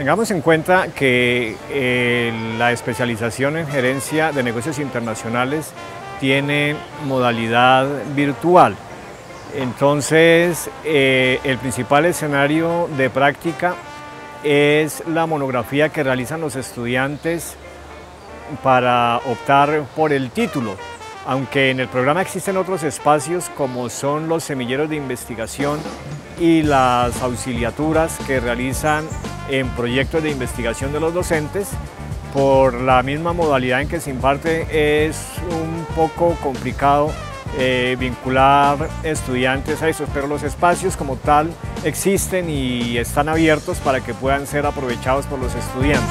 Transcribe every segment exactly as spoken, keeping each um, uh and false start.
Tengamos en cuenta que eh, la especialización en gerencia de negocios internacionales tiene modalidad virtual. Entonces, eh, el principal escenario de práctica es la monografía que realizan los estudiantes para optar por el título. Aunque en el programa existen otros espacios como son los semilleros de investigación y las auxiliaturas que realizan en proyectos de investigación de los docentes, por la misma modalidad en que se imparte es un poco complicado eh, vincular estudiantes a esos, pero los espacios como tal existen y están abiertos para que puedan ser aprovechados por los estudiantes.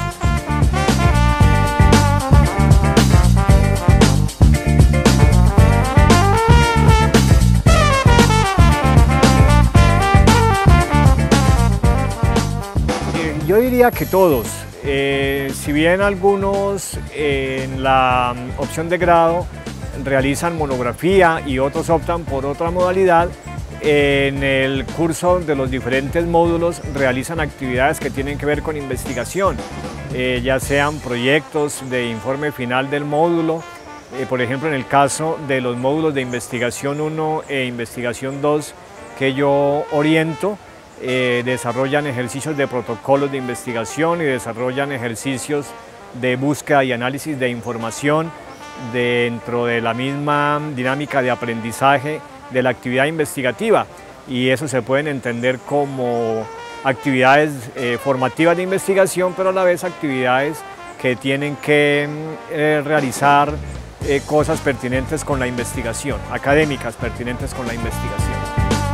Yo diría que todos, eh, si bien algunos eh, en la opción de grado realizan monografía y otros optan por otra modalidad, en el curso de los diferentes módulos realizan actividades que tienen que ver con investigación, eh, ya sean proyectos de informe final del módulo, eh, por ejemplo en el caso de los módulos de investigación uno e investigación dos que yo oriento, Eh, desarrollan ejercicios de protocolos de investigación y desarrollan ejercicios de búsqueda y análisis de información dentro de la misma dinámica de aprendizaje de la actividad investigativa, y eso se pueden entender como actividades eh, formativas de investigación, pero a la vez actividades que tienen que eh, realizar eh, cosas pertinentes con la investigación, académicas pertinentes con la investigación.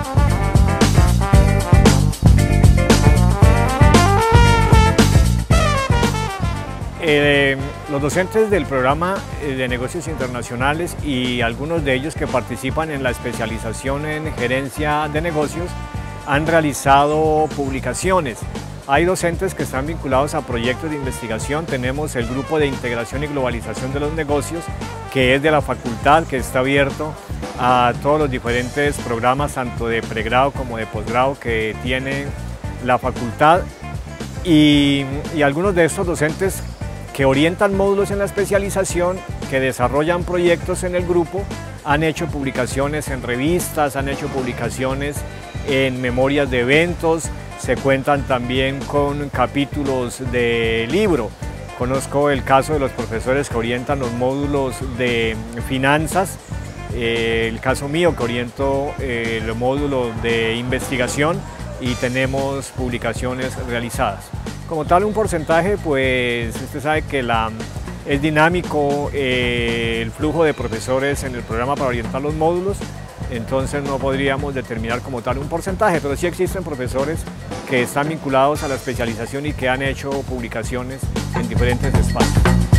Eh, los docentes del programa de negocios internacionales y algunos de ellos que participan en la especialización en gerencia de negocios han realizado publicaciones. Hay docentes que están vinculados a proyectos de investigación. Tenemos el grupo de integración y globalización de los negocios, que es de la facultad, que está abierto a todos los diferentes programas, tanto de pregrado como de posgrado que tiene la facultad. Y, y algunos de estos docentes que orientan módulos en la especialización, que desarrollan proyectos en el grupo, han hecho publicaciones en revistas, han hecho publicaciones en memorias de eventos, se cuentan también con capítulos de libro. Conozco el caso de los profesores que orientan los módulos de finanzas, eh, el caso mío que oriento eh, el módulo de investigación, y tenemos publicaciones realizadas. Como tal, un porcentaje, pues usted sabe que la, es dinámico eh, el flujo de profesores en el programa para orientar los módulos, entonces no podríamos determinar como tal un porcentaje, pero sí existen profesores que están vinculados a la especialización y que han hecho publicaciones en diferentes espacios.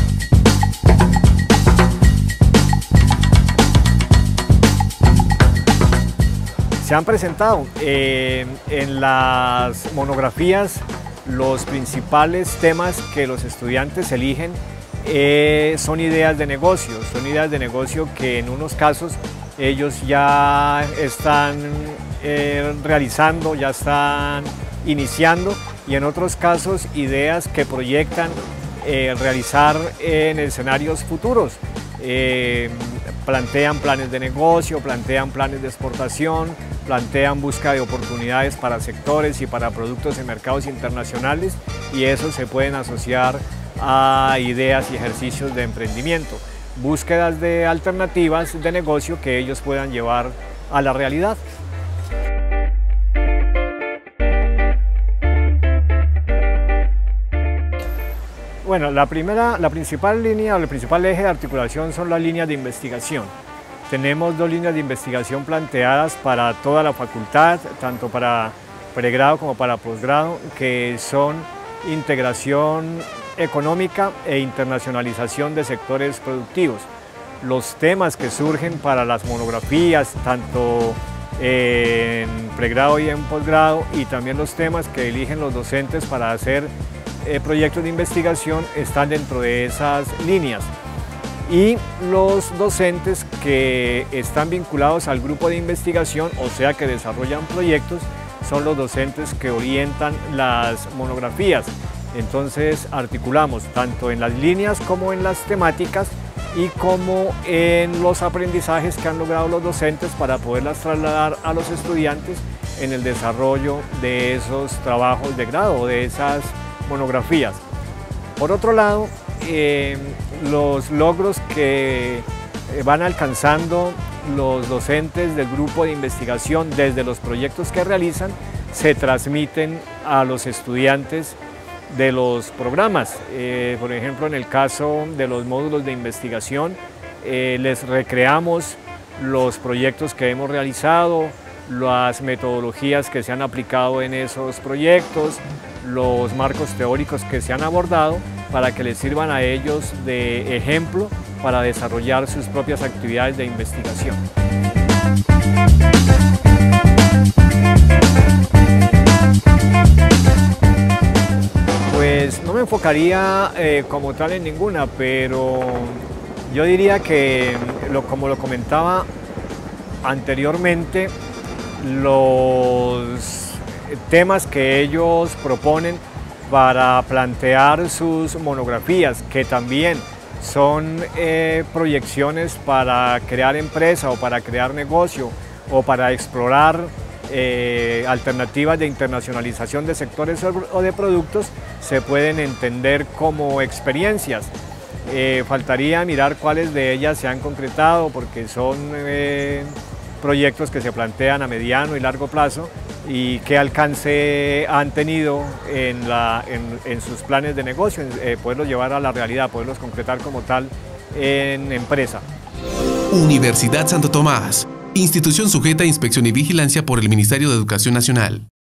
Se han presentado eh, en las monografías los principales temas que los estudiantes eligen eh, son ideas de negocio, son ideas de negocio que en unos casos ellos ya están eh, realizando, ya están iniciando, y en otros casos ideas que proyectan eh, realizar en escenarios futuros. Eh, plantean planes de negocio, plantean planes de exportación, plantean búsqueda de oportunidades para sectores y para productos en mercados internacionales, y eso se pueden asociar a ideas y ejercicios de emprendimiento, búsquedas de alternativas de negocio que ellos puedan llevar a la realidad. Bueno, la, primera, la principal línea o el principal eje de articulación son las líneas de investigación. Tenemos dos líneas de investigación planteadas para toda la facultad, tanto para pregrado como para posgrado, que son integración económica e internacionalización de sectores productivos. Los temas que surgen para las monografías, tanto en pregrado y en posgrado, y también los temas que eligen los docentes para hacer eh, proyectos de investigación, están dentro de esas líneas. Y los docentes que están vinculados al grupo de investigación, o sea que desarrollan proyectos, son los docentes que orientan las monografías. Entonces articulamos tanto en las líneas como en las temáticas y como en los aprendizajes que han logrado los docentes para poderlas trasladar a los estudiantes en el desarrollo de esos trabajos de grado, de esas monografías. Por otro lado, eh, los logros que van alcanzando los docentes del grupo de investigación desde los proyectos que realizan se transmiten a los estudiantes de los programas. Eh, por ejemplo, en el caso de los módulos de investigación, eh, les recreamos los proyectos que hemos realizado, las metodologías que se han aplicado en esos proyectos, los marcos teóricos que se han abordado para que les sirvan a ellos de ejemplo para desarrollar sus propias actividades de investigación. Pues no me enfocaría eh, como tal en ninguna, pero yo diría que, lo, como lo comentaba anteriormente, los temas que ellos proponen para plantear sus monografías, que también son eh, proyecciones para crear empresa o para crear negocio o para explorar eh, alternativas de internacionalización de sectores o de productos, se pueden entender como experiencias. Eh, faltaría mirar cuáles de ellas se han concretado, porque son eh, proyectos que se plantean a mediano y largo plazo y qué alcance han tenido en, la, en, en sus planes de negocio, eh, poderlos llevar a la realidad, poderlos concretar como tal en empresa. Universidad Santo Tomás, institución sujeta a inspección y vigilancia por el Ministerio de Educación Nacional.